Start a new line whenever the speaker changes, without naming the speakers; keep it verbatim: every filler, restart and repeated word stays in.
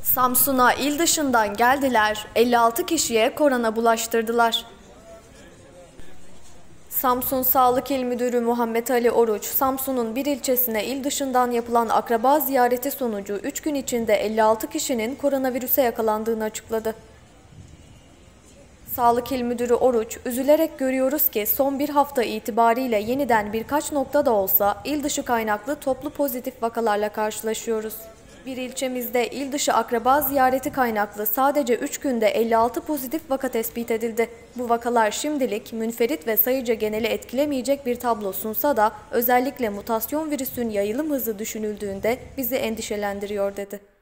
Samsun'a il dışından geldiler, elli altı kişiye korona bulaştırdılar. Samsun Sağlık İl Müdürü Muhammed Ali Oruç, Samsun'un bir ilçesine il dışından yapılan akraba ziyareti sonucu üç gün içinde elli altı kişinin koronavirüse yakalandığını açıkladı. Sağlık İl Müdürü Oruç, üzülerek görüyoruz ki son bir hafta itibariyle yeniden birkaç noktada olsa il dışı kaynaklı toplu pozitif vakalarla karşılaşıyoruz. Bir ilçemizde il dışı akraba ziyareti kaynaklı sadece üç günde elli altı pozitif vaka tespit edildi. Bu vakalar şimdilik münferit ve sayıca geneli etkilemeyecek bir tablo sunsa da özellikle mutasyon virüsün yayılım hızı düşünüldüğünde bizi endişelendiriyor dedi.